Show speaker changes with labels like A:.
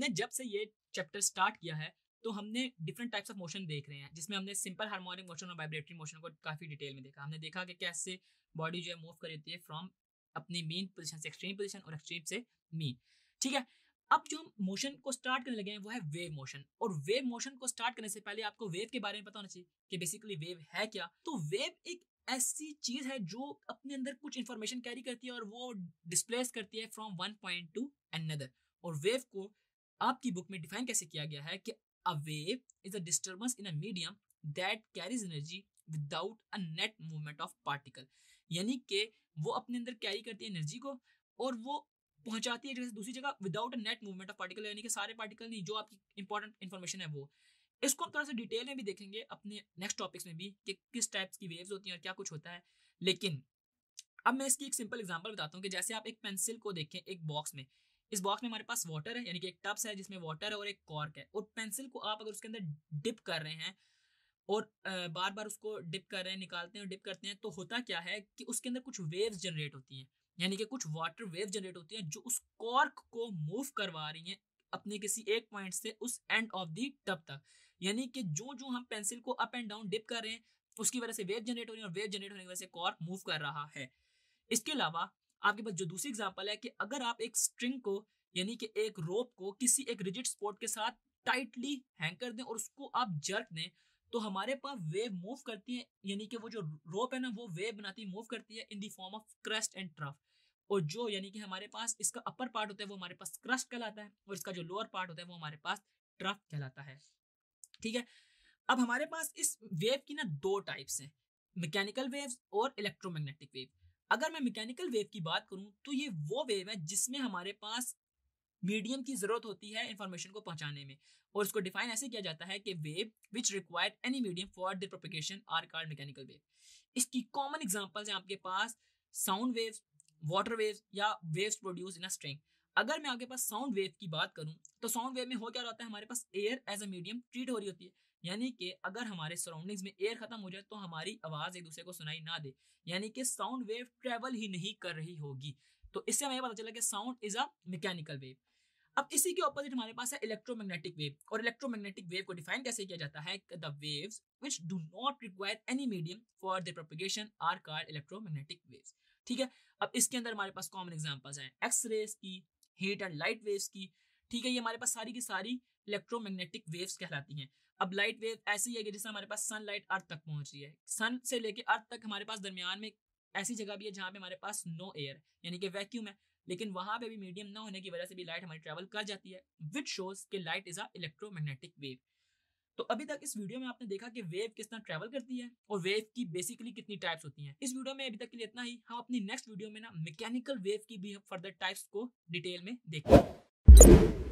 A: हमने जब से ये चैप्टर स्टार्ट किया है तो हमने डिफरेंट टाइप्स ऑफ मोशन देख रहे हैं, जिसमें हमने सिंपल हार्मोनिक मोशन और वाइब्रेटरी मोशन को काफी डिटेल में देखा। हमने देखा कि कैसे बॉडी जो है मूव कर रही है फ्रॉम अपनी मेन पोजीशन से एक्सट्रीम पोजीशन और एक्सट्रीम से मीन। ठीक है, अब जो हम मोशन को स्टार्ट करने लगे हैं वो है वेव मोशन। और वेव मोशन को स्टार्ट करने से पहले आपको वेव के बारे में पता होना चाहिए कि बेसिकली वेव है क्या। तो वेव एक ऐसी चीज है जो अपने अंदर कुछ इंफॉर्मेशन कैरी करती है और वो डिस्प्लेस करती है from one point to another. और वेव को आपकी बुक में डिफाइन कैसे किया गया है कि a wave is a disturbance in a medium that carries energy without a net movement of particle. यानी कि वो अपने अंदर कैरी करती है एनर्जी को और वो पहुंचाती है जगह से दूसरी जगह without a net movement of particle, यानी कि सारे पार्टिकल नहीं, जो आपकी इंपॉर्टेंट इन्फॉर्मेशन है वो। इसको हम थोड़ा सा डिटेल में भी देखेंगे अपने नेक्स्ट टॉपिक्स में भी कि किस टाइप्स की वेव्स होती हैं और क्या कुछ होता है। लेकिन अब मैं इसकी एक सिंपल एग्जांपल बताता हूँ कि जैसे आप एक पेंसिल को देखें एक बॉक्स में, इस बॉक्स में हमारे पास वाटर है, यानी कि एक टब्स है जिसमें वाटर है और एक कॉर्क है। और पेंसिल को आप अगर उसके अंदर डिप कर रहे हैं और बार बार उसको डिप कर रहे हैं, निकालते हैं और डिप करते हैं, तो होता क्या है कि उसके अंदर कुछ वेव्स जनरेट होती हैं, यानी कि कुछ वाटर वेव जनरेट होती हैं जो उस कॉर्क को मूव करवा रही हैं अपने किसी एक पॉइंट से उस एंड ऑफ दी टब तक। यानी कि जो जो हम पेंसिल को अप एंड डाउन डिप कर रहे हैं उसकी वजह से वेव जनरेट हो रही है और वेव जनरेट होने की वजह से कॉर्क मूव कर रहा है। इसके अलावा आपके पास जो दूसरी एग्जांपल है कि अगर आप एक स्ट्रिंग को यानी कि एक रोप को किसी एक रिजिड स्पॉट के साथ टाइटली हैंग कर दें और उसको आप जर्क दें, तो हमारे पास वेव मूव करती है, यानी कि वो जो रोप है ना वो वेव बनाती है, मूव करती है in the form of crest and trough. और जो यानी कि हमारे पास इसका अपर पार्ट होता है वो हमारे पास क्रस्ट कहलाता है और इसका जो लोअर पार्ट होता है वो हमारे पास ट्रफ कहलाता है। ठीक है, अब हमारे पास इस वेव की ना दो टाइप्स हैं, मैकेनिकल वेव्स और इलेक्ट्रोमैग्नेटिक वेव। अगर मैं मैकेनिकल वेव की बात करूं तो ये वो वेव है जिसमें हमारे पास मीडियम की जरूरत होती है इंफॉर्मेशन को पहुंचाने में, और इसको डिफाइन ऐसे किया जाता है कि wave which require any medium for the propagation are called mechanical wave. इसकी कॉमन एग्जांपल्स हैं आपके पास साउंड वेव्स, वाटर वेव्स या waves produce in a string. अगर मैं आपके पास साउंड वेव की बात करूं तो साउंड वेव में हो क्या होता है, हमारे पास air as a medium treat हो रही होती है, यानी कि अगर हमारे सराउंडिंग्स में एयर खत्म हो जाए तो हमारी आवाज एक दूसरे को सुनाई ना दे, यानी कि साउंड वेव ट्रेवल ही नहीं कर रही होगी। तो इससे हमें पता चला कि sound is a mechanical wave. अब इसी के ऑपोजिट हमारे पास है इलेक्ट्रोमैग्नेटिक वेव। और इलेक्ट्रोमैग्नेटिक वेव को डिफाइन कैसे किया जाता है, the waves which do not require any medium for their propagation are called electromagnetic waves. ठीक है, अब इसके अंदर हमारे पास कॉमन एग्जांपल्स हैं एक्स रेज की, हीट एंड लाइट वेव्स की। ठीक है, ये हमारे पास सारी की सारी इलेक्ट्रोमैग्नेटिक वेव्स कहलाती हैं। अब लाइट वेव ऐसी है कि जिससे हमारे पास सनलाइट अर्थ तक पहुंच रही है, सन से लेके अर्थ तक हमारे पास दरमियान में ऐसी जगह भी है जहां पे हमारे पास नो एयर यानी कि वैक्यूम है, लेकिन वहां पे भी मीडियम ना होने की वजह से भी लाइट हमारी ट्रैवल कर जाती है, विच शोज कि light is a electromagnetic wave. तो अभी तक इस वीडियो में आपने देखा कि वेव किस तरह ट्रैवल करती है और वेव की बेसिकली कितनी टाइप्स होती हैं। इस वीडियो में अभी तक के लिए इतना ही। हम अपनी नेक्स्ट वीडियो में ना मैकेनिकल वेव की भी फर्दर टाइप्स को डिटेल में देखेंगे।